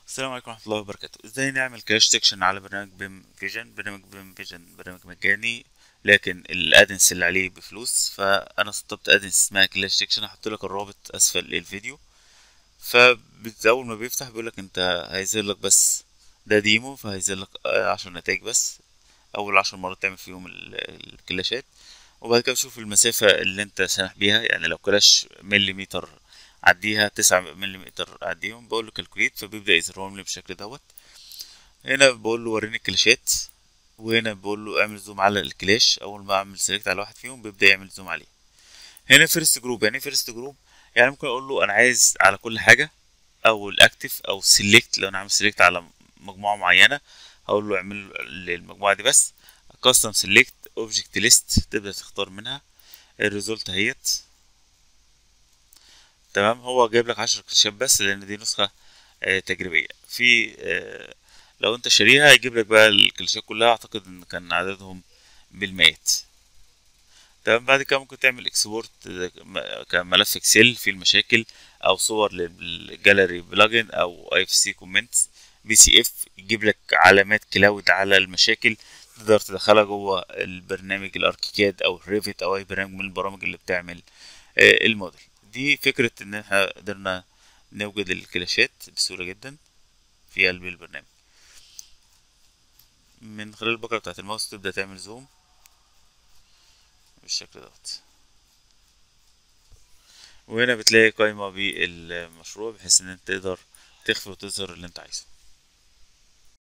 السلام عليكم ورحمة الله وبركاته. ازاي نعمل كراش ديتكشن على برنامج بيم فيجن؟ برنامج بيم فيجن برنامج مجاني، لكن الادنس اللي عليه بفلوس. فانا سطبت ادنس اسمها كراش ديتكشن، هحط لك الرابط اسفل الفيديو. فاول ما بيفتح بيقول لك انت هيظهر لك بس ده ديمو، فهيظهر لك 10 نتائج بس. اول 10 مرات تعمل فيهم الكلاشات، وبعد كده بشوف المسافة اللي انت سامح بيها. يعني لو كلاش مليمتر عديها، 9 مليمتر عديهم، بقول له كالكوليت، فبيبدأ يظهرهم لي بالشكل دوت. هنا بقول له وريني الكلاشات، وهنا بقول له اعمل زوم على الكلاش. اول ما اعمل سيلكت على واحد فيهم بيبدأ يعمل زوم عليه. هنا فيرست جروب. يعني فيرست جروب يعني ممكن اقول له انا عايز على كل حاجة، او الاكتف، او سيلكت. لو انا عامل سيلكت على مجموعة معينة هقول له اعمل للمجموعة دي بس. كاستم سيلكت اوبجكت ليست، تبدأ تختار منها. الريزولت اهيت. تمام، هو جايب لك 10 كلاشات بس لان دي نسخة تجريبية. في لو انت شاريها هيجيب لك بقى الكلاشات كلها، اعتقد ان كان عددهم بالمئات. تمام، بعد كده ممكن تعمل اكسبورت كملف اكسل فيه المشاكل، او صور للجاليري بلجن، او اي اف سي كومنتس بي سي اف، يجيب لك علامات كلاود على المشاكل، تقدر تدخلها جوه البرنامج الاركيكاد او الريفت او اي برنامج من البرامج اللي بتعمل الموديل. دي فكرة ان احنا قدرنا نوجد الكلاشات بسهولة جدا في قلب البرنامج. من خلال البكرة بتاعت الماوس تبدأ تعمل زوم بالشكل دوت، وهنا بتلاقي قائمة بالمشروع بحيث ان انت تقدر تخفي وتظهر اللي انت عايزه.